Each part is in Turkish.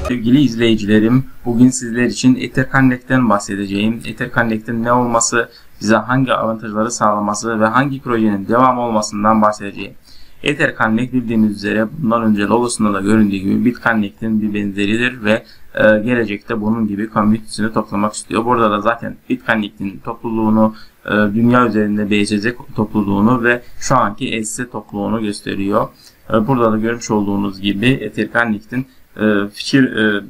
Sevgili izleyicilerim, bugün sizler için Etherconnect'ten bahsedeceğim. Etherconnect'in ne olması, bize hangi avantajları sağlaması ve hangi projenin devam olmasından bahsedeceğim. Etherconnect bildiğiniz üzere bundan önce logosunda da göründüğü gibi BitConnect'in bir benzeridir ve gelecekte bunun gibi community'sini toplamak istiyor. Burada da zaten BitConnect'in topluluğunu, dünya üzerinde BSC topluluğunu ve şu anki SC topluluğunu gösteriyor. Burada da görmüş olduğunuz gibi Etherconnect'in fikir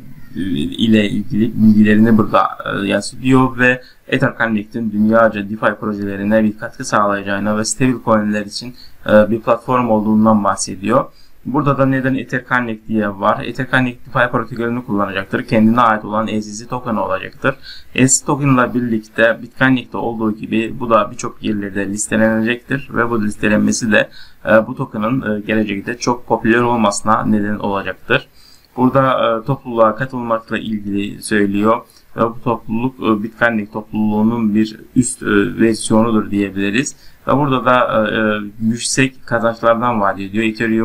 ile ilgili bilgilerini burada yansıtıyor ve Etherconnect'in dünyaca DeFi projelerine bir katkı sağlayacağına ve stablecoin'ler için bir platform olduğundan bahsediyor. Burada da neden Etherconnect diye var. Etherconnect DeFi protokolünü kullanacaktır. Kendine ait olan EZC token olacaktır. EZC token ile birlikte BitConnect'te olduğu gibi bu da birçok yerlerde listelenecektir ve bu listelenmesi de bu token'ın gelecekte çok popüler olmasına neden olacaktır. Burada topluluğa katılmakla ilgili söylüyor ve bu topluluk BitConnect topluluğunun bir üst versiyonudur diyebiliriz. Ve burada da yüksek kazançlardan vaat ediyor.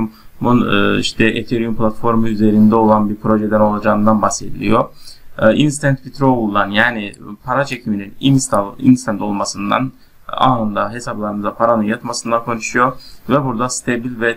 Ethereum platformu üzerinde olan bir projeden olacağından bahsediliyor. Instant withdrawal'dan, yani para çekiminin instant olmasından, anında hesaplarınıza paranın yatmasından konuşuyor ve burada stabil ve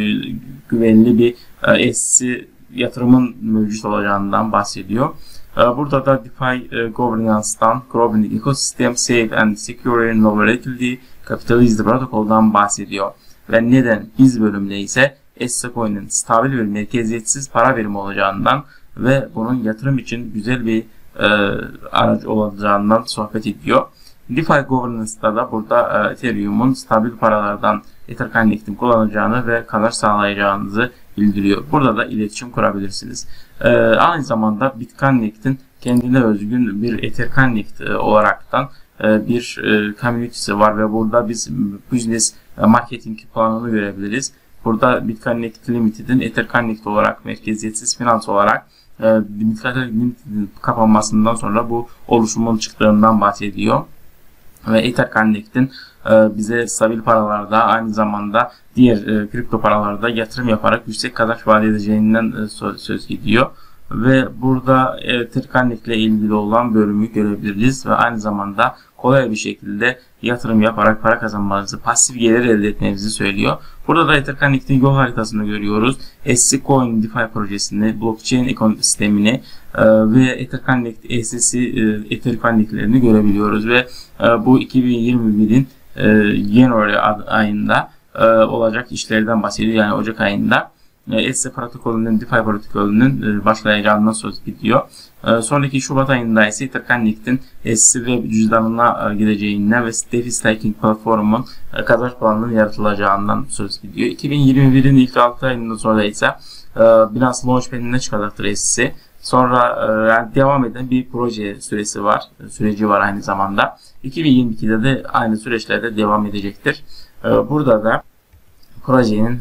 güvenli bir SC yatırımın mevcut olacağından bahsediyor. Burada da DeFi Governance'dan, Growing Ecosystem, Safe and Secure No Volatility Capitalist protokoldan bahsediyor. Ve neden biz bölümde ise SC-Coin'in stabil ve merkeziyetsiz para birimi olacağından ve bunun yatırım için güzel bir araç olacağından sohbet ediyor. DeFi Governance'da da burada Ethereum'un stabil paralardan Etherconnect'in kullanacağını ve kazanç sağlayacağınızı bildiriyor. Burada da iletişim kurabilirsiniz. Aynı zamanda BitConnect'in kendine özgün bir Etherconnect olaraktan bir community'si var ve burada biz business marketing planını görebiliriz. Burada BitConnect Limited'in Etherconnect olarak merkeziyetsiz finans olarak BitConnect'in kapanmasından sonra bu oluşumun çıktığından bahsediyor. Ve Etherconnect'in bize stabil paralarda, aynı zamanda diğer kripto paralarda yatırım yaparak yüksek kazanç vaat edeceğinden söz gidiyor. Ve burada Etherconnect ile ilgili olan bölümü görebiliriz ve aynı zamanda kolay bir şekilde yatırım yaparak para kazanmanızı, pasif gelir elde etmenizi söylüyor. Burada da Etherconnect'in yol haritasını görüyoruz. SC-Coin DeFi projesini, blockchain ekosistemini ve Etherconnect Etherconnect'lerini görebiliyoruz ve bu 2021'in January ayında olacak işlerden bahsediyor, yani Ocak ayında. SC protokolünün, DeFi protokolünün başlayacağından söz gidiyor. Sonraki Şubat ayında ise Etherconnect'in SC ve cüzdanına gideceğinden ve DeFi Staking platformunun kazanç planının yaratılacağından söz gidiyor. 2021'in ilk 6 ayında sonra ise Binance Launchpad'ine çıkacaktır SC. Sonra yani devam eden bir proje süreci var aynı zamanda. 2022'de de aynı süreçlerde devam edecektir. Burada da projenin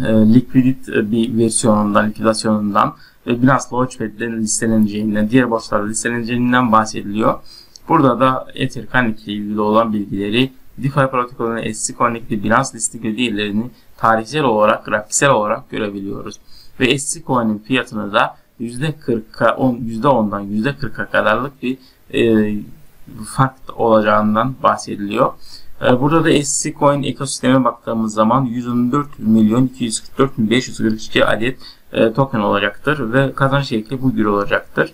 bir versiyonundan, likvidasyonundan ve Binance Launchpad'den listeleneceğinden, diğer borsalarda listeleneceğinden bahsediliyor. Burada da Etherconnect ile ilgili olan bilgileri, DeFi protokolünün SC-Connect ve Binance listing değerlerini tarihsel olarak, grafiksel olarak görebiliyoruz. Ve SC-Coin'in fiyatını da %10'dan %40'a kadarlık bir fark olacağından bahsediliyor. Burada da SC-Coin ekosisteme baktığımız zaman 114.244.542 adet token olacaktır ve kazanç şekli bu gibi olacaktır.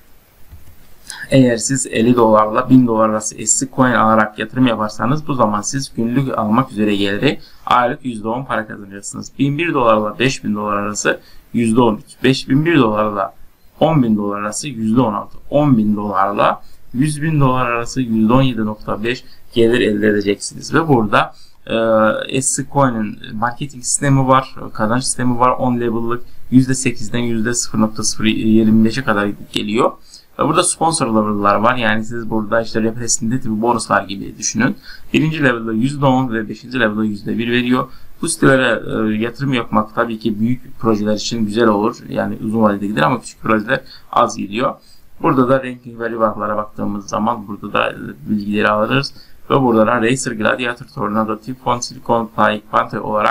Eğer siz 50 dolarla 1000 dolar arası SC-Coin alarak yatırım yaparsanız bu zaman siz günlük almak üzere geliri aylık %10 para kazanacaksınız. 1001 dolarla 5000 dolar arası %13, 5001 dolarla 10.000 dolar arası %16, 10.000 dolarla 100.000 dolar arası %17.5 gelir elde edeceksiniz. Ve burada SC-Coin'in marketing sistemi var, kazanç sistemi var. 10 level'lık %8'den %0.025'e kadar geliyor. Ve burada sponsor level'lar var. Yani siz burada işte representative bonuslar gibi düşünün. Birinci level'da %10 ve 5. level'da %1 veriyor. Bu sitelere yatırım yapmak tabii ki büyük projeler için güzel olur. Yani uzun vadede gider ama küçük projeler az gidiyor. Burada da ranking ve reward'lara baktığımız zaman burada da bilgileri alırız. Ve burada da Racer, Gladiator, Tornado, Typhon, Silicon, Pike, Panther olarak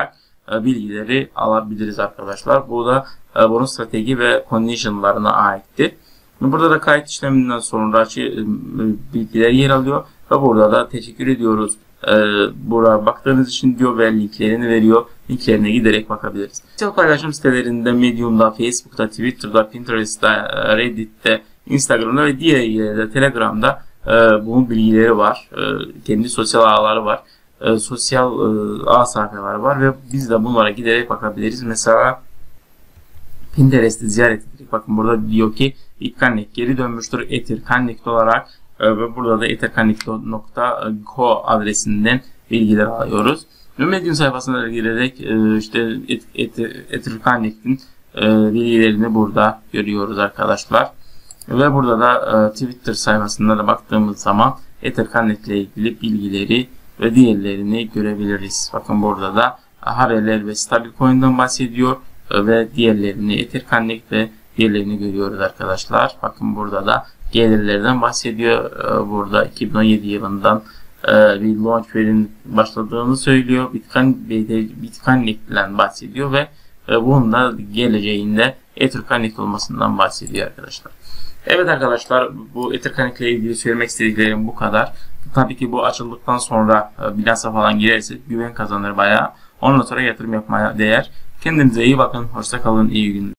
bilgileri alabiliriz arkadaşlar. Bu da bunun strateji ve conditionlarına aittir. Burada da kayıt işleminden sonra bilgiler yer alıyor ve burada da teşekkür ediyoruz. Buraya baktığınız için diyor ve linklerini veriyor. Linklerine giderek bakabiliriz. Sosyal paylaşım sitelerinde Medium'da, Facebook'ta, Twitter'da, Pinterest'ta, Reddit'te, Instagram'da ve diğer yerlerde, Telegram'da bunun bilgileri var. Kendi sosyal ağları var. Sosyal ağ sayfaları var ve biz de bunlara giderek bakabiliriz. Mesela Pinterest'i ziyaret ettik. Bakın burada diyor ki Bitconnect geri dönmüştür Etherconnect olarak ve burada da etherconnect.co adresinden bilgiler alıyoruz. Ve Medium sayfasına girerek işte Etherconnect'in bilgilerini burada görüyoruz arkadaşlar. Ve burada da Twitter sayfasında da baktığımız zaman Etherconnect ile ilgili bilgileri ve diğerlerini görebiliriz. Bakın burada da haberler ve Stablecoin'den bahsediyor ve diğerlerini Etherconnect ve diğerlerini görüyoruz arkadaşlar. Bakın burada da gelirlerden bahsediyor. Burada 2017 yılından bir launchpad'in başladığını söylüyor. Bitconnect ile bahsediyor ve bunun da geleceğinde Etherconnect olmasından bahsediyor arkadaşlar. Evet arkadaşlar, bu Etherconnect ile ilgili söylemek istediklerim bu kadar. Tabii ki bu açıldıktan sonra bilansa falan girerse güven kazanır bayağı. Ondan sonra yatırım yapmaya değer. Kendinize iyi bakın. Hoşça kalın. İyi günler.